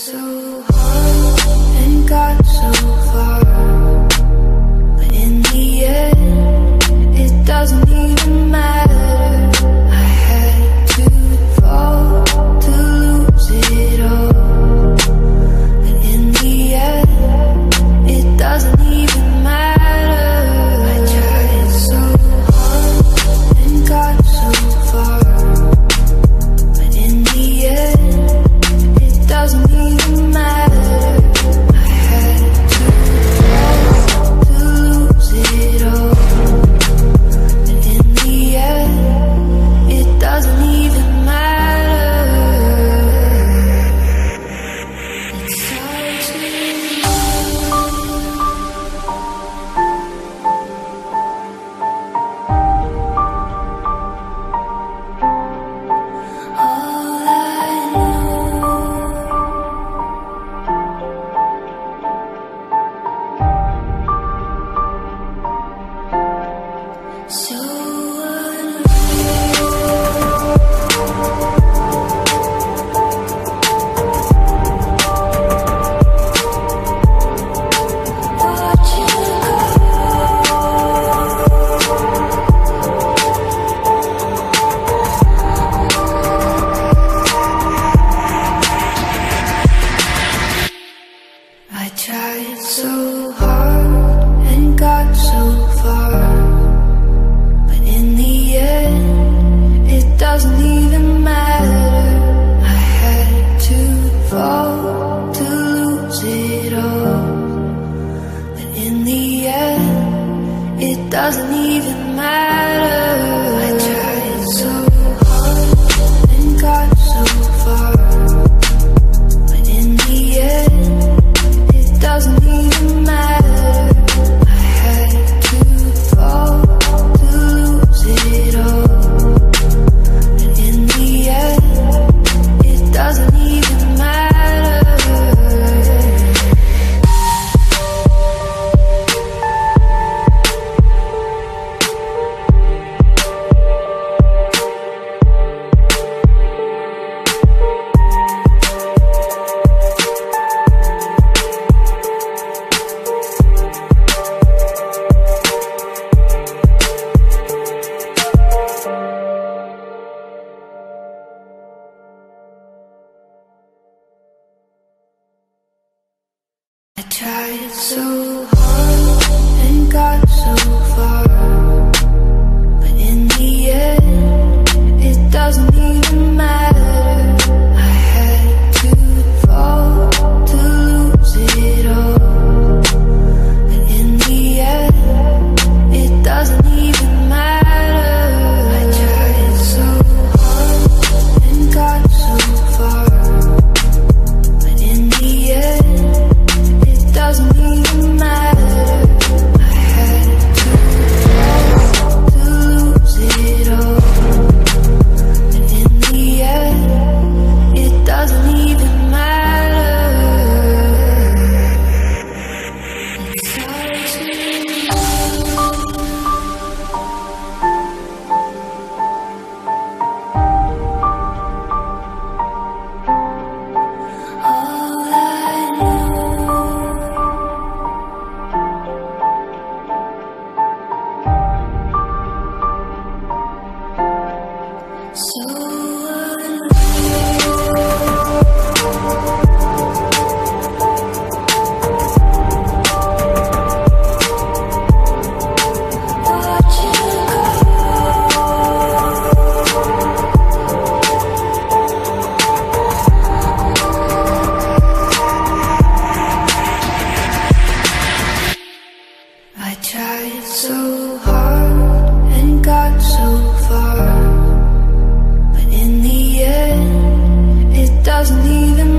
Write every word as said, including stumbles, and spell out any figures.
so hard and got so far, but in the end, it doesn't even matter. I had to fall to lose it all, but in the end, it doesn't even matter. I tried so hard and got so far, but in the end, it doesn't even matter. I had to fall to lose it all, but in the end, it doesn't even matter. It's hard to all I know. So unreal. Watch you go. I tried so hard and got so far, but in the end, it doesn't even matter. I had to fall to lose it all, but in the end, it doesn't even matter. I tried so hard and got so far, but in the end, it doesn't even matter. I had to fall to lose it all, but in the end, it doesn't even matter. I tried so hard and got so far, but in the end, it doesn't even matter. I had to fall to lose it all, but in the end, it doesn't even matter. I tried so hard and got so far, but in the end, it doesn't even matter. I had to fall to lose it all, but in the end, it doesn't even matter. It's hard to all I know. So unreal. Watch you go. I tried so hard and got so far, but in the end, it doesn't even